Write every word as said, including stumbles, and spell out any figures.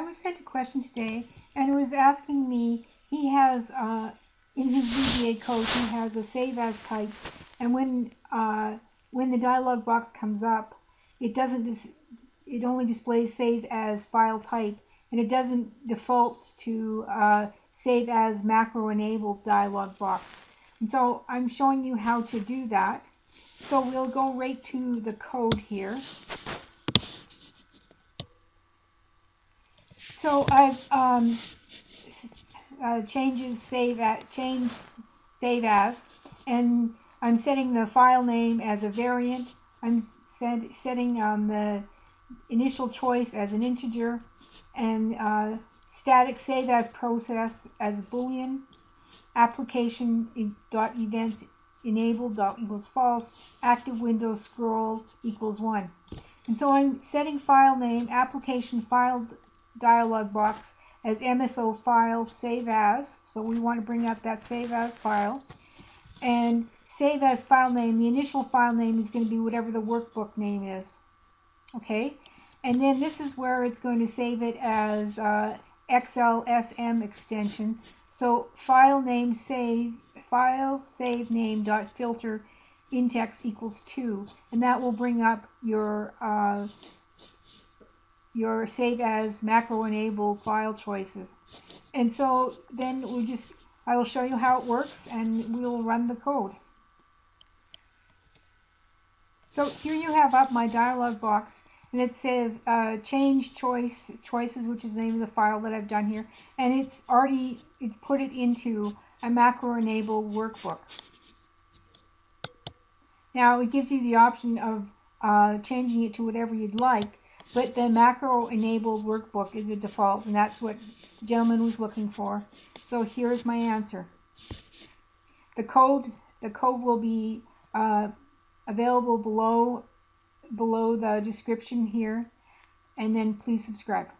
was sent a question today, and it was asking me, he has, uh, in his V B A code, he has a save as type, and when uh, when the dialog box comes up, it doesn't dis it only displays save as file type, and it doesn't default to uh, save as macro enabled dialog box. And so I'm showing you how to do that. So we'll go right to the code here. So I've um, uh, changes save at change save as, and I'm setting the file name as a variant. I'm set, setting um, the initial choice as an integer, and uh, static save as process as Boolean. Application.Events Enabled equals false. Active window scroll equals one. And so I'm setting file name application file dialog box as msoFileSaveAs. So we want to bring up that save as file. And save as file name, the initial file name is going to be whatever the workbook name is. Okay? And then this is where it's going to save it as uh, X L S M extension. So file name save file save name dot filter index equals two, and that will bring up your uh, your save as macro enabled file choices. And so then we just I will show you how it works, and we will run the code. So here you have up my dialog box, and it says uh, change choice choices, which is the name of the file that I've done here, and it's already it's put it into a macro enabled workbook. Now it gives you the option of uh, changing it to whatever you'd like, but the macro enabled workbook is a default, and that's what the gentleman was looking for. So here's my answer. The code the code will be uh, available below below the description here, and then please subscribe.